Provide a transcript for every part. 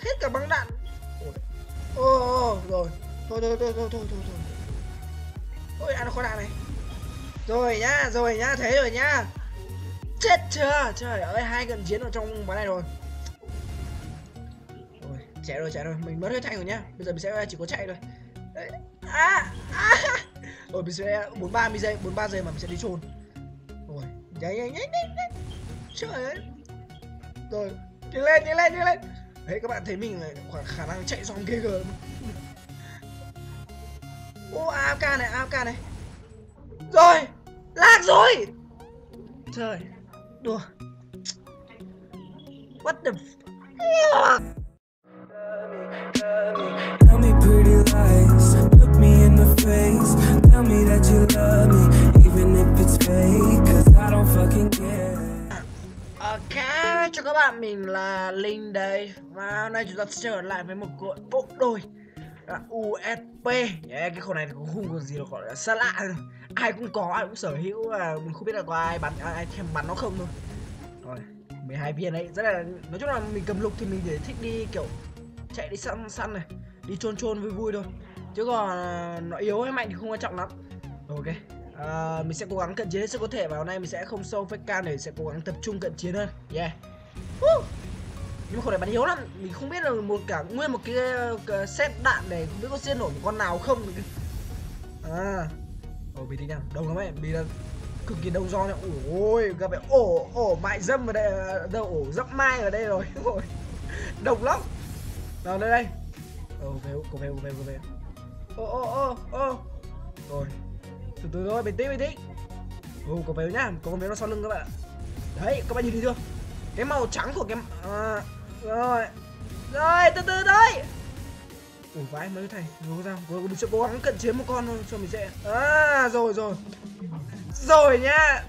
hết cả băng đạn. Ô rồi. Thôi. Ôi ăn khoai đạn này. Rồi nhá, thế rồi nhá. Chết chưa? Trời ơi, 2 cận chiến ở trong ván này rồi. Rồi, chạy rồi, mình mất hết thanh rồi nhá. Bây giờ mình sẽ chỉ có chạy thôi. Đấy. Rồi mình sẽ 43 giây mà mình sẽ đi chôn. Rồi, nhanh. Trời ơi. Rồi, đi lên. Đấy các bạn thấy mình là khả năng chạy xong ghê gớm. Ô AFK này. Rồi, lag rồi. Trời, đùa. What the Tell me pretty lies, look me in the face. Tell me that you love me, even if it's fake, cause I don't fucking care. Ok, chào các bạn, mình là Linh đây. Và hôm nay chúng ta sẽ trở lại với một bộ đôi USP. Yeah, cái con này cũng không có gì là gọi là xa lạ rồi. Ai cũng có, ai cũng sở hữu. Và mình không biết là có ai thèm bắn nó không thôi. Rồi, 12 viên đấy, rất là, nói chung là mình cầm lục thì mình để thích đi kiểu chạy đi săn này, đi chôn vui thôi. Chứ còn nó yếu hay mạnh thì không quan trọng lắm. Ok, mình sẽ cố gắng cận chiến hết sức có thể, và hôm nay mình sẽ không sâu fake cam để sẽ cố gắng tập trung cận chiến hơn. Yeah. Nhưng mà con này bắn yếu lắm, mình không biết là nguyên một cái set đạn này không biết có giết nổi một con nào không. Bình tĩnh nào, đông lắm ấy, vì là cực kỳ đông do nha. Ôi, gặp phải ổ mại dâm ở đây, đâu ổ dẫm mai ở đây rồi. Đông lắm. Nào đây. Về. Rồi. Từ từ thôi, bình tĩnh. Có véo nhá, có véo nó sau lưng các bạn. Đấy, các bạn nhìn thấy chưa? Cái màu trắng của cái rồi, từ từ thôi. Ủa vãi mấy thầy, rồi sao? Mình sẽ cố gắng cận chiến một con thôi cho mình sẽ. Rồi nhá.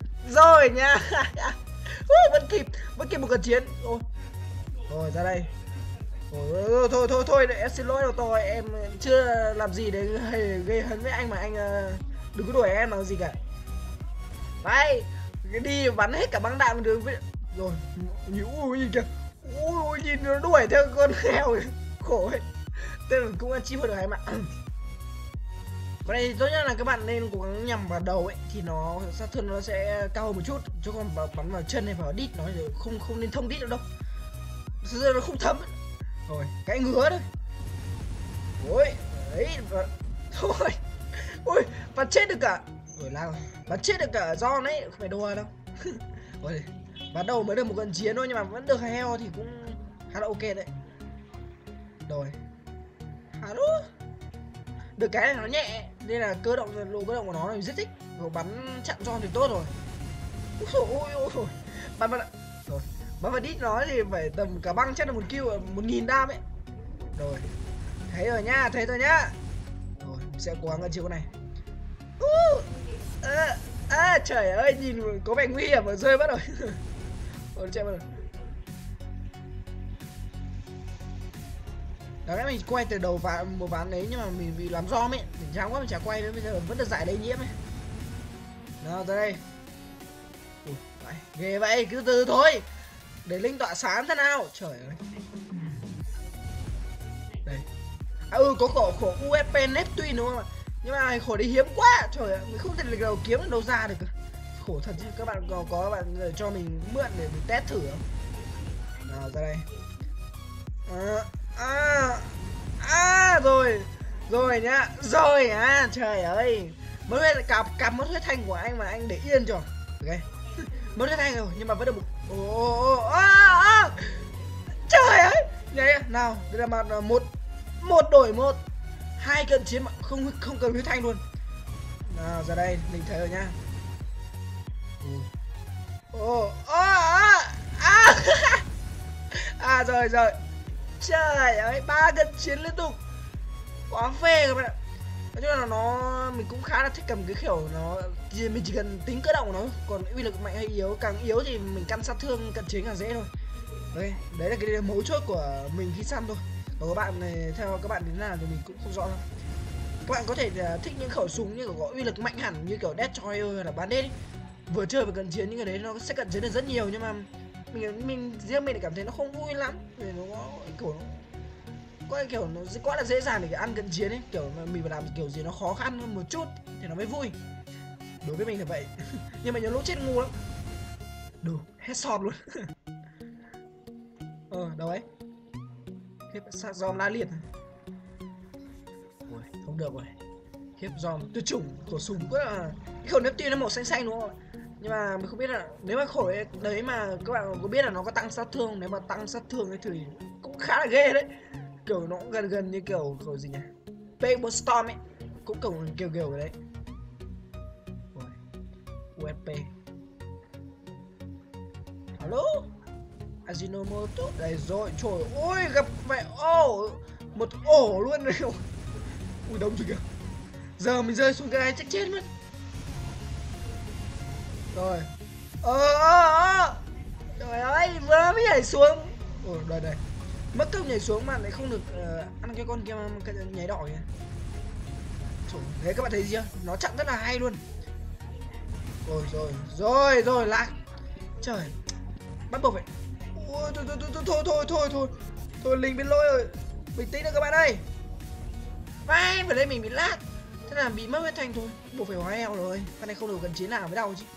Vẫn kịp một cận chiến. Rồi ra đây. Thôi, em xin lỗi rồi, em chưa làm gì để gây hấn với anh mà anh đừng có đuổi em làm gì cả. Đấy, đi bắn hết cả băng đạn đường với. Rồi, nhìn kìa. Ui, nhìn nó đuổi theo con heo khổ ấy. Tên là cũng ăn chim được hay mà. Và đây tốt nhất là các bạn nên cố gắng nhằm vào đầu ấy thì nó sát thương nó sẽ cao hơn một chút, chứ còn bắn vào chân hay vào đít nó thì không nên thông đít được đâu. Thực ra nó không thấm ấy. Rồi, cái ngứa đấy. Ôi, đấy thôi. Ui, bắn chết được cả. Rồi lao. Bắn chết được cả John đấy, không phải đùa đâu. Ôi, bắt đầu mới được một cận chiến thôi nhưng mà vẫn được heo thì cũng khá là ok đấy. Rồi. Hello. Được cái này nó nhẹ nên là cơ động của nó là rất thích. Rồi bắn chặn John thì tốt rồi. Ôi. Bắn rồi. Bắn vào đít nó thì phải tầm cả băng chắc là 1 kill 1000 đam ấy. Rồi. Thấy rồi nhá. Rồi, sẽ cố gắng ăn chiêu con này. Trời ơi, nhìn có vẻ nguy hiểm mà rơi mất rồi. Chạy mất rồi. Đáng lẽ mình quay từ đầu một ván đấy nhưng mà mình bị làm rom ấy, mình chán quá mình chả quay nữa, bây giờ vẫn được giải lây nhiễm ấy. Nào tới đây. Ghê vậy, cứ từ thôi. Để Linh tỏa sáng thế nào. Trời ơi. Đây. Có khổ USP Neptune đúng không ạ? Nhưng mà khổ đấy hiếm quá. Trời ơi, mình không thể nào kiếm được đâu ra được. Khổ thật chứ. Các bạn có bạn cho mình mượn để mình test thử không? Nào ra đây. Rồi nhá. Trời ơi. Mất hết cặp mất hết thanh của anh mà anh để yên cho. Ok. Mất hết thanh rồi nhưng mà vẫn được một. Trời ơi. Nhảy nào, đây là mặt một đổi một. 2 cận chiến mà không cần huyết thanh luôn. Nào ra đây, mình thấy rồi nhá. Rồi. Trời ơi, 3 cận chiến liên tục. Quá phê các bạn ạ. Nói chung là mình cũng khá là thích cầm cái kiểu mình chỉ cần tính cơ động của nó, còn uy lực mạnh hay yếu, càng yếu thì mình căn sát thương cận chiến càng dễ thôi. Đấy là cái mấu chốt của mình khi săn thôi. Còn các bạn này, theo các bạn đến nào thì mình cũng không rõ lắm. Các bạn có thể thích những khẩu súng như có uy lực mạnh hẳn như kiểu Destroyer hay là Bandit ấy. Vừa chơi và cận chiến những cái đấy nó sẽ cận chiến được rất nhiều, nhưng mà mình riêng mình lại cảm thấy nó không vui lắm, vì nó có kiểu nó quá là dễ dàng để ăn cận chiến ấy, kiểu mình phải làm kiểu gì nó khó khăn hơn một chút thì nó mới vui. Đối với mình là vậy. Nhưng mà nhiều lúc chết ngu lắm. Đủ headshot luôn. Đâu ấy. Khiếp sát giòm la liệt. Ui, không được rồi. Khiếp giòm tuyệt chủng khẩu súng quá à. Cái khẩu Neptune nó màu xanh xanh đúng không ạ? Nhưng mà mình không biết là nếu mà khẩu đấy mà các bạn có biết là nó có tăng sát thương, nếu mà tăng sát thương ấy thì cũng khá là ghê đấy. Kiểu nó cũng gần như kiểu gì nhỉ? Paper Storm ấy, cũng kiểu cái đấy. USP. Alo? Ajinomoto. Đây rồi, trời ơi, gặp mẹ một ổ luôn rồi. Ui đông rồi kìa. Giờ mình rơi xuống cái này chắc chết mất. Rồi. Trời ơi, vừa mới nhảy xuống. Đây. Mất công nhảy xuống mà lại không được ăn cái con kia nhảy đỏ kìa. Trời, thế các bạn thấy gì chưa? Nó chặn rất là hay luôn. Rồi lạc. Trời, bắt buộc phải. Ôi thôi lính biến lỗi rồi. Bình tĩnh nữa các bạn ơi. Vai vừa đây mình bị lag, thế là bị mất huyết thanh thôi, buộc phải hóa eo rồi. Con này không được gần chiến nào mới đau chứ.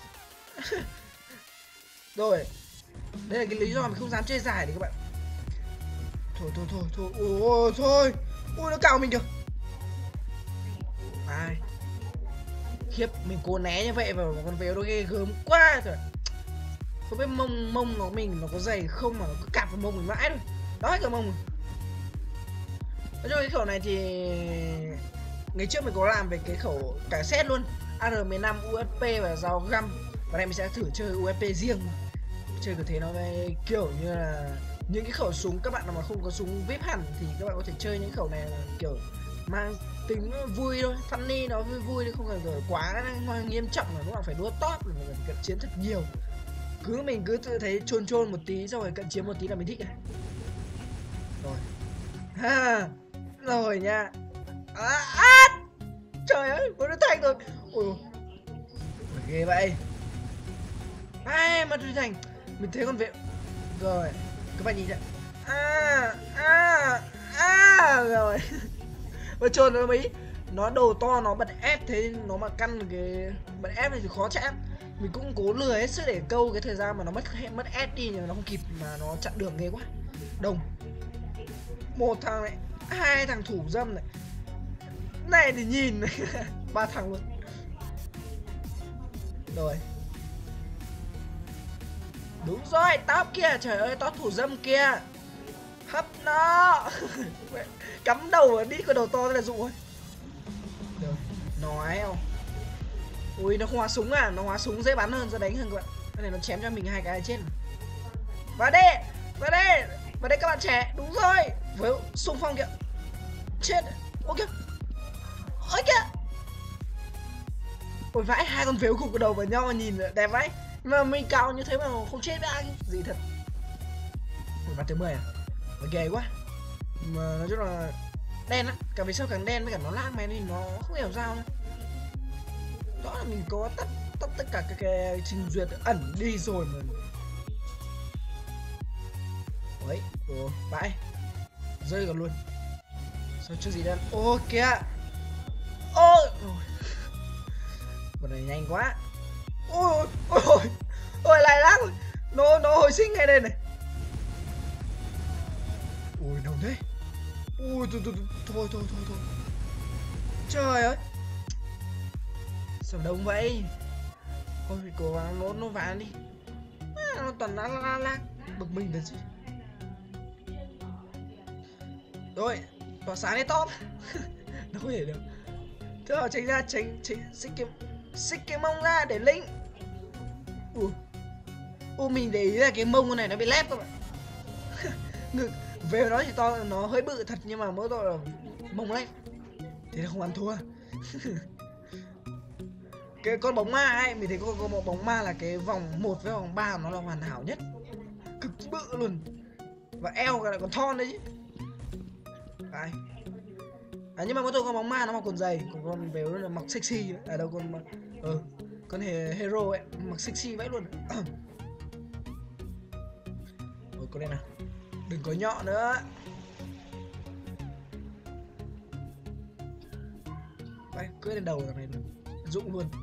Rồi, đây là cái lý do mình không dám chơi dài đấy các bạn. Thôi. Ui nó cào mình kìa. Ai khiếp, mình cố né như vậy vào con véo nó ghê gớm quá rồi. Không biết mông của mình nó có dày không mà nó cứ cạp vào mông mình mãi rồi. Đói cả mông. Nói chung cái khẩu này thì ngày trước mình có làm về cái khẩu cả set luôn, AR-15 USP và dao găm. Và đây mình sẽ thử chơi USP riêng. Chơi kiểu thế nó kiểu như là những cái khẩu súng các bạn nào mà không có súng VIP hẳn thì các bạn có thể chơi những khẩu này là kiểu mang tính vui thôi, funny, nó vui thôi, không cần quá nghiêm trọng là lúc nào phải đua top rồi mình cận chiến thật nhiều. Mình cứ tự thấy chôn một tí xong rồi cận chiến một tí là mình thích này. Rồi ha, rồi nha. Trời ơi, nó thành rồi. Ôi ghê vậy. Mà nó thành. Mình thấy con vệ. Rồi các bạn nhìn nhá. Rồi. Và trồn nó mấy. Nó đầu to, nó bật ép, thế nó mà căn cái bật ép này thì khó chạm. Mình cũng cố lừa hết sức để câu cái thời gian mà nó mất ép đi, nhưng mà nó không kịp, mà nó chặn đường ghê quá. Đồng. Một thằng này, hai thằng thủ dâm này. Này thì nhìn này. Ba thằng luôn. Rồi. Đúng rồi, top kia, trời ơi, top thủ dâm kia. Hấp nó. Cắm đầu vào đi, có đầu to thế là dụ thôi. Rồi, nói không. Ui, nó không hóa súng à, nó hóa súng dễ bắn hơn, dễ đánh hơn các bạn. Cái này nó chém cho mình hai cái chết. Vào đây các bạn trẻ, đúng rồi. Với xung phong kìa. Chết. Ôi kìa. Ôi vãi, hai con véo gục đầu vào nhau mà nhìn đẹp vãi. Mà mình cao như thế mà không chết với ai gì thật. Ôi bắn tới 10 à? Mà ghê quá. Mà nói chung là đen á, càng về sau càng đen với cả nó lag mày nên nó không hiểu sao nữa. Đó là mình có tắt tất cả các cái trình duyệt ẩn đi rồi mà. Đấy, vãi. Rơi còn luôn. Sao chưa gì đâu. Ô kìa. Bọn này nhanh quá. Ôi lại lag rồi. Nó hồi sinh ngay đây này. Ui đâu thế. Ui thôi. Trời ơi. Sao đông vậy. Thôi phải cố gắng nó ván đi. Nó toàn lag bực mình thật chứ. Rồi, tỏa sáng lên top. Nó không thể được. Thế họ tránh ra, xích cái mông ra để linh. Mình để ý là cái mông con này nó bị lép các bạn. Ngực về nó thì to, nó hơi bự thật nhưng mà mỗi tội là mông lép. Thế là không ăn thua. Cái con bóng ma ấy, mình thấy có một bóng ma là cái vòng 1 với vòng 3 nó là hoàn hảo nhất. Cực bự luôn. Và eo lại còn thon đấy chứ. Đấy. Nhưng mà có tôi con bóng ma nó mặc quần dày, còn con véo nó mặc sexy. Đâu con hero ấy mặc sexy vãi luôn. cố lên nào. Đừng có nhọ nữa. Đấy, cưỡi lên đầu thằng này rụng luôn.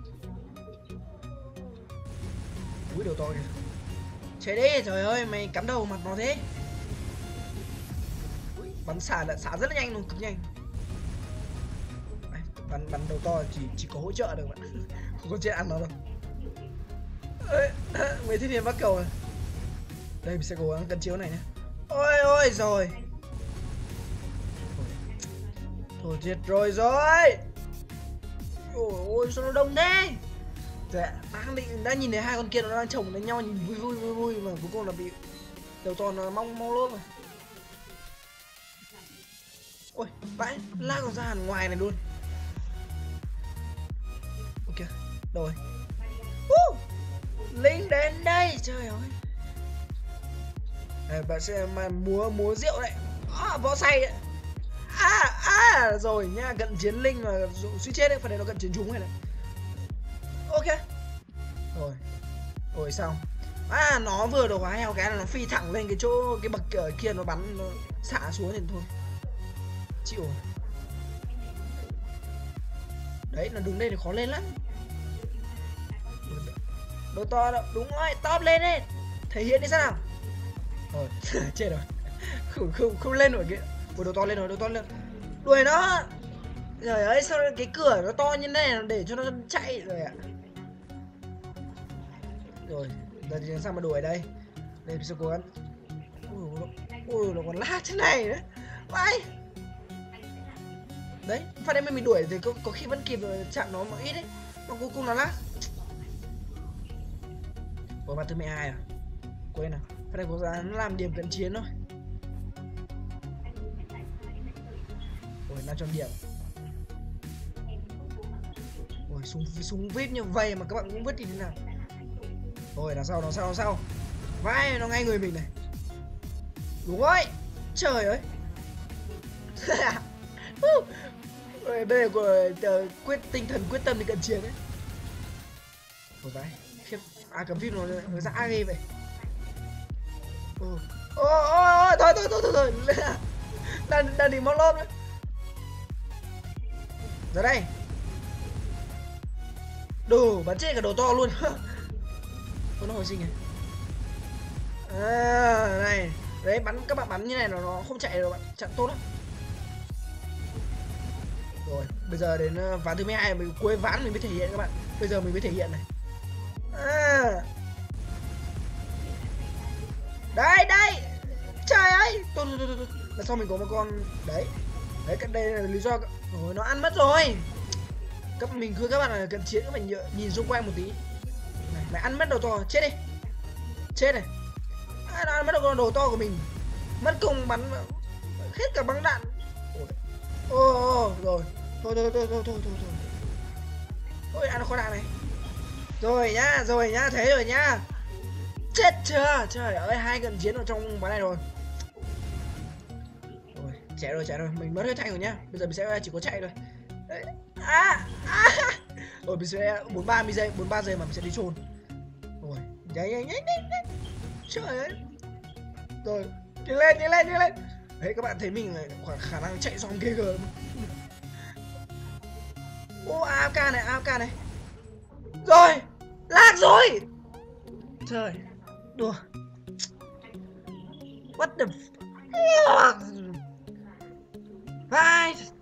Úi đầu to kìa. Chạy đi, trời ơi, mày cắm đầu mặt nó thế. Bắn xả rất là nhanh luôn, cực nhanh. Đấy, bắn đầu to chỉ có hỗ trợ được bạn. Không có chuyện ăn nó đâu. Mấy thiên nhiên bắt cầu này. Đây mình sẽ cố gắng cân chiếu này nhé. Ôi ôi rồi. Thôi chết rồi rồi. Ôi ôi sao nó đông thế. Dạ, đã nhìn thấy hai con kia nó đang chồng đánh nhau nhìn vui mà cuối cùng là bị đầu to nó mong lốp rồi. Ôi, vãi, la còn ra hẳn ngoài này luôn. Ok, rồi. Linh đến đây, trời ơi. Đây, bạn sẽ mà múa rượu đấy. Võ say đấy. Rồi nha, cận chiến Linh mà suy chết đấy, phần này nó cận chiến chúng này này. Ok. Rồi xong. Nó vừa đồ hóa heo cái là nó phi thẳng lên cái chỗ cái bậc kia, nó bắn nó xả xuống thì thôi. Chịu. Đấy, nó đứng đây thì khó lên lắm. Đồ to đâu, đúng rồi, top lên đi. Thể hiện đi xem nào. Rồi, chết rồi. Không lên nổi kia. Ôi, đồ to lên rồi, đồ to lên. Đuổi nó. Trời ơi, sao cái cửa nó to như này để cho nó chạy rồi ạ. Rồi, giờ thì sao mà đuổi đây. Đây mình sẽ cố gắng. Ui, nó còn lát thế này nữa. Vai. Đấy, phát đến mình đuổi thì có khi vẫn kịp chặn nó một ít đấy. Mà cuối cùng nó lát. Ủa mà thứ 12 à? Quên nào. Phát đây cố gắng làm điểm cận chiến thôi. Ôi, 500 điểm. Ôi, súng vip như vậy mà các bạn cũng vứt đi thế nào. Rồi, đằng sau. Vai, nó ngay người mình này. Đúng rồi. Trời ơi. Đây là của tinh thần quyết tâm để cận chiến đấy. Ôi vai, khiếp. Cầm vip nó ra ghê vậy. Thôi. Đang đi móc lốp nữa. Ra đây. Đồ, bắn chết cả đồ to luôn. Nó hồi sinh này. Này. Đấy, các bạn bắn như này nó không chạy đâu bạn. Chặn tốt lắm. Rồi, bây giờ đến ván thứ 12 mình cuối ván mình mới thể hiện các bạn. Bây giờ mình mới thể hiện này. Đây. Trời ơi. Thôi. Là sao mình có một con đấy. Đấy, cái đây là lý do. Rồi nó ăn mất rồi. Mình khuyên các bạn là cận chiến các bạn nhìn xung quanh một tí. Này, mày ăn mất đầu to, chết đi. Chết này. Nó ăn mất đầu to của mình. Mất công bắn hết cả băng đạn. Rồi. Thôi. Ôi, ăn con đạn này. Rồi nhá, thế rồi nhá. Chết chưa? Trời ơi, 2 cận chiến ở trong ván này rồi. Rồi, chạy rồi, mình mất hết thanh rồi nhá. Bây giờ mình sẽ chỉ có chạy thôi. Đấy. Rồi mình sẽ 43 giây mà mình sẽ đi chôn. Rồi, nhanh. Trời ơi. Rồi, đi lên. Đấy, các bạn thấy mình khoảng khả năng chạy xong ghê gớm. AFK này. Rồi, lag rồi. Trời, đùa. What the f...